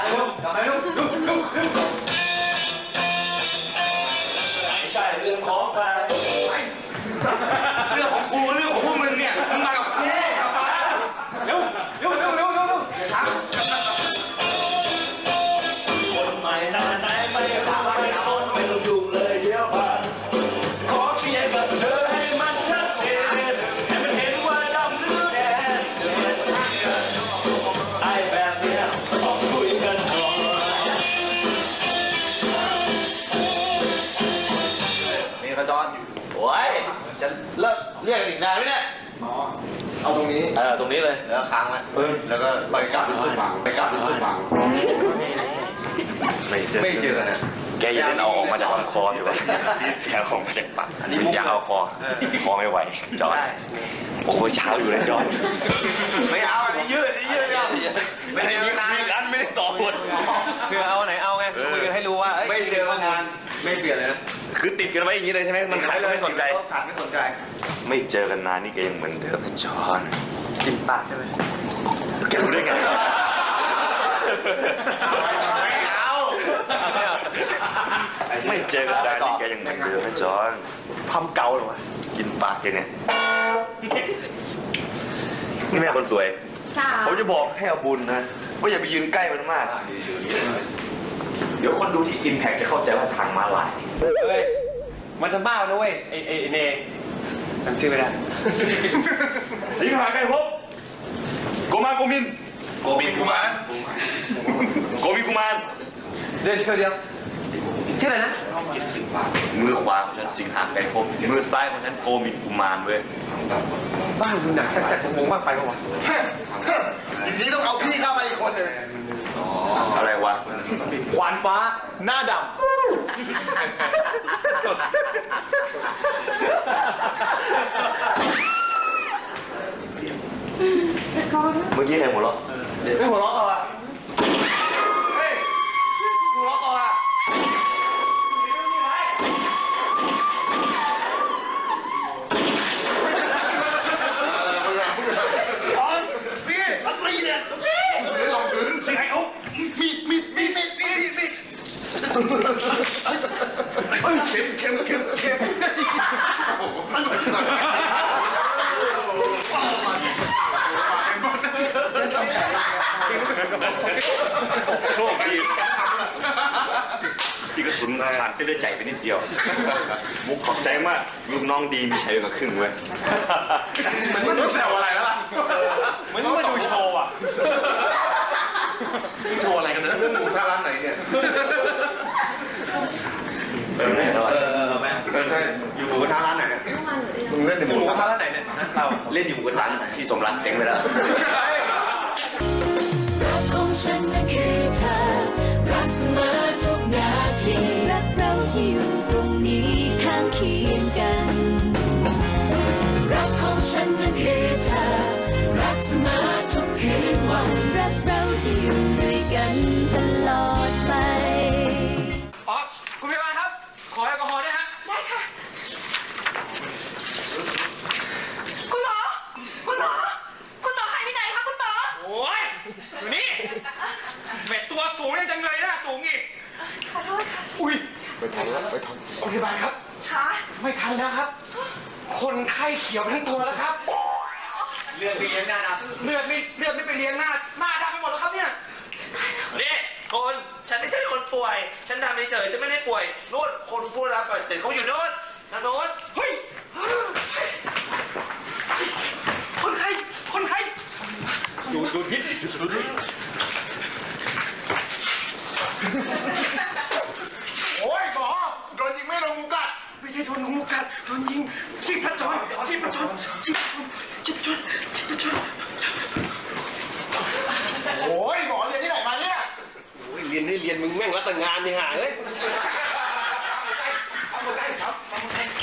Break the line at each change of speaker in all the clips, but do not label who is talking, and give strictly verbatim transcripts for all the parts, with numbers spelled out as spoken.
ลูกกลับไปลูกลูกลูกลูกไม่ใช่เรื่องของใครเรื่องของกูเรื่องของพวกมึงเนี่ยมึงมากับกูกลับมาเร็วเร็วเร็วเร็วเร็วเร็วครับคนใหม่นานไหนไม่ทำไม่สนไม่ต้องยุ่งเลยเดี๋ยวผ่านขอเคลียร์กับเธอให้มันชัดเจนให้มันเห็นว่าดำหรือแดงไอ้แบบเนี้ยต้องคุยกันก่อนนี่ขจรโอ้ยจะเลิกเรียกกันอีกนานไหมเนี่ยอ๋อเอาตรงนี้เออตรงนี้เลยแล้วค้างไว้แล้วก็ไปกลับไปฝังไปกลับไปฝังไม่เจอไม่เจอกันนะแกอย่าเล่นเอาออกมาจากลำคอสิวะแกเอาออกมาจากปากอย่าเอาคอคอไม่ไหวจอดโอ้ยเช้าอยู่เลยจอดไม่เอาอันนี้ยืดอันนี้ยืดไม่ได้มีนานกันไม่ได้ต่อบทคือเอาไหนเอาไงคุยกันให้รู้ว่าไม่เจอกันนานไม่เปลี่ยนเลยนะคือติดกันไว้อย่างนี้เลยใช่ไหมมันขาดไม่สนใจขาดไม่สนใจไม่เจอกันนานนี่แกยังเหมือนเดิมนะจอนกินปากใช่ไหมแกรู้ได้ไงไม่เอาไม่เจอกันนานนี่แกยังเหมือนเดิมนะจอนทำเกาหรอวะกินปากแกเนี่ยนี่แม่คนสวยผมจะบอกให้เอาบุญนะว่าอย่าไปยืนใกล้มันมากเดี๋ยวคนดูที่ Impact จะเข้าใจว่าทางม้าลายเฮ้ยมันจะบ้านะเว้ยไอไอเนจำชื่อไม่ได้สิงหาไก่พบโกมานโกมินโกมินกุมารโกมินกุมารเดี๋ยวเดี๋ยวเดี๋ยวชื่ออะไรนะมือขวาของฉันสิงหาไก่พบมือซ้ายของฉันโกมินกุมารเว้ยบ้าดูหนักจัดจัดวงบ้างไปปะวะอย่างนี้ต้องเอาพี่เข้ามาอีกคนหนึ่งอะไรวะขวานฟ้าหน้าดำเมื่อกี้ใครหัวเราะไม่หัวเราะต่ออ่ะเฮ้ยหัวเราะต่ออ่ะพี่พักรีเนี่ยพี่ลองพื้นสิไอ้โอ๊มีดมีดมีดมีดมีดมีดเข็มเข็มเข็มเข็มโชคดีที่กระสุนขาดเส้นเลือดใจไปนิดเดียวมุกขอบใจมากลูกน้องดีมีชัยกับครึ่งเว้ยเหมือนมันแซวอะไรแล้วล่ะเหมือนมาดูโชว์อ่ะโชว์อะไรกันนะเรื่องหมูท่าร้านไหนเนี่ยเออเออแม่ใช่อยู่หมูท่าร้านไหนมึงเล่นอยู่หมูท่าร้านไหนเนี่ยเราเล่นอยู่หมูท่าร้านไหนที่สมรักเจ๋งไปแล้วรักของฉันนั้นคือเธอรักเสมอทุกนาทีรักเราที่อยู่ตรงนี้ข้างเคียงกันรักของฉันนั้นคือเธอรักเสมอทุกคืนวันรักเราที่อยู่ด้วยกันตลอดไปอ๋อคุณพยาบาลครับขอแอลกอฮอล์ด้วยฮะได้ค่ะคุณหมอคุณหมอคุณหมอหายไปไหนคะคุณหมอโอ้ยอยู่นี่แหมตัวสูงยังจังเลยนะสูงอีกขอโทษค่ะอุ้ยไม่ทันแล้วไม่ทันคุณพยาบาลครับค่ะไม่ทันแล้วครับคนไข้เขียวทั้งตัวแล้วครับเลือดไปเลี้ยงหน้าดำเลือดไม่เลือดไม่ไปเลี้ยงหน้าหน้าดำไปหมดแล้วครับเนี่ยนี่คนฉันไม่ใช่คนป่วยฉันทำเฉยฉันไม่ได้ป่วยโน่นคนพูดแล้วก่อนแต่เขาอยู่โน่นทางโน้นเฮ้ยคนไข้คนไข้ดูดูทิศดูทิศโอ้ยหมอโดนยิงไม่โดนงูกัดไม่ใช่โดนงูกัดโดนยิงชีพจรชีพจรชีพจรชีพจรชีพจรโอ้ยหมอเรียนที่ไหนมาเนี่ยโอ้ยเรียนได้เรียนมึงแม่งรับแต่งานนี่ห่าเฮ้ยทำมาใกล้ครับทำมาใกล้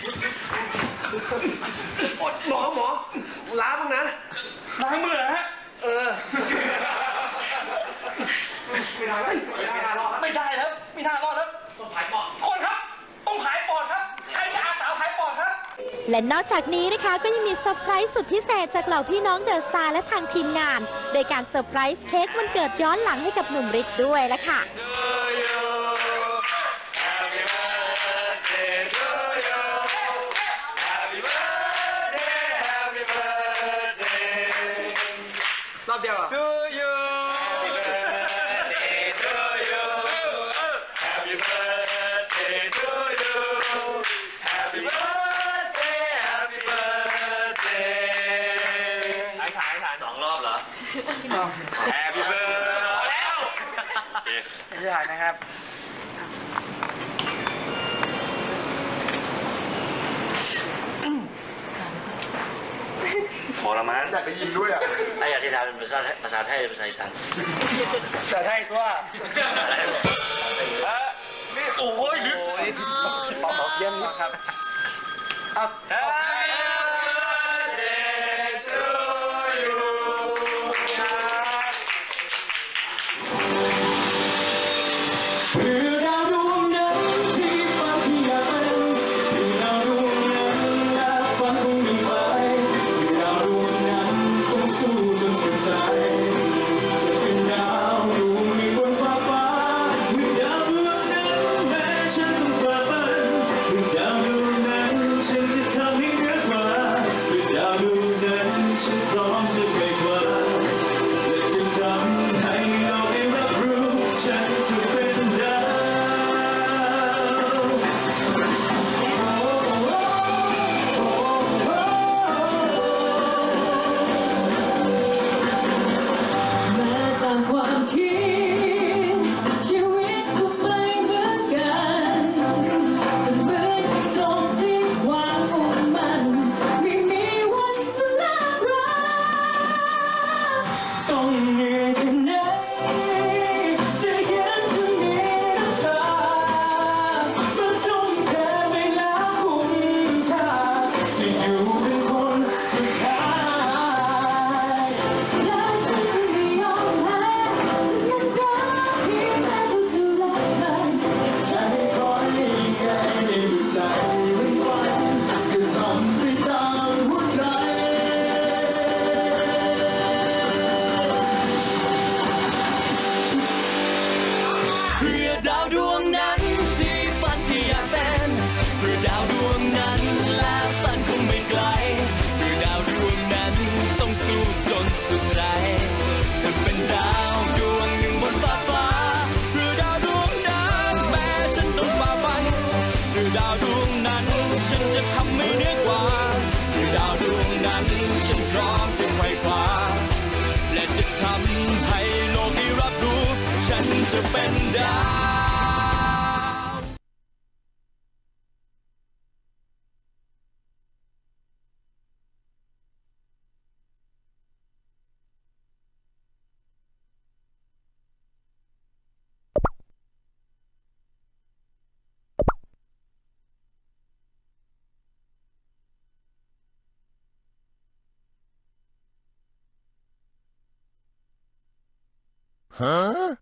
หมอหมอล้างมึงนะล้างมือเหรอฮะเออไม่ได้ไม่ได้รอดไม่ได้แล้วไม่น่ารอดแล้วต้องผายปอดคนครับต้องผายปอดครับใครจะอาสาผายปอดครับ
และนอกจากนี้นะคะก็ยังมีเซอร์ไพรส์สุดพิเศษจากเหล่าพี่น้องเดอะสตาร์และทางทีมงาน โดยการเซอร์ไพรส์เค้กวันเกิดย้อนหลังให้กับหนุ่มฤทธิ์ด้วยละค่ะ
รอบเดียวอ่ะ To you Happy birthday to you Happy birthday to you Happy birthday Happy birthday ถ่ายถ่ายถ่ายสองรอบเหรอ Happy birthday แล้วไม่ถ่ายนะครับพอละมั้งอยากได้ยินด้วยอ่ะถ้าอยากที่ทำเป็นภาษาภาษาไทยภาษาอีสานภาษาไทยตัวนี่โอ้ยลึกปอกเยี่ยมครับครับ Happy birthday to you คือดาวดวงนั้นที่ฝันที่อยากเป็นคือดาวดวงนั้นและฝันคงมีไว้คือดาวดวงนั้นคงสู้จนสุดใจจะเป็นดาวดวงในบนฟ้าฟ้าคือดาวดวงนั้นแม้ฉันต้องฝ่าฟันคือดาวดวงนั้นฉันจะทำให้เหนือกว่าคือดาวดวงนั้นฉันพร้อมจะไปกว่าและจะทำให้โลกได้รับรู้ฉันจะเป็นดาวตามความคิดชีวิตก็ไม่เหมือนกันแต่เหมือนตรงที่ความมุ่งมั่นไม่มีวันจะเลิกรักต้องเหนื่อยแค่ไหนจะเห็นเธอมีน้ำตามันทุ่มเทไปแล้วคุ้มค่าจะอยู่เป็นคนสุดท้ายและฉันจะไม่ยอมแพ้จะยังรักเพียงแม้ว่าเท่าไรมันจะไม่ถอยยังไงในหัวใจมันฝันก็ทำไปตามหัวใจเพื่อดาวดวงนั้นที่ฝันที่อยากเป็นเพื่อดาวดวงนั้นและฝันคงไม่ไกลเพื่อดาวดวงนั้นต้องสู้จนสุดใจจะเป็นดาวดวงหนึ่งบนฟ้าฟ้าเพื่อดาวดวงนั้นแม้ฉันต้องฝ่าฟันเพื่อดาวดวงนั้นฉันจะทำให้เหนือกว่าเพื่อดาวดวงนั้นฉันพร้อมจะไขว่คว้าและจะทำให้โลกได้รับรู้ฉันจะเป็นดาว Huh?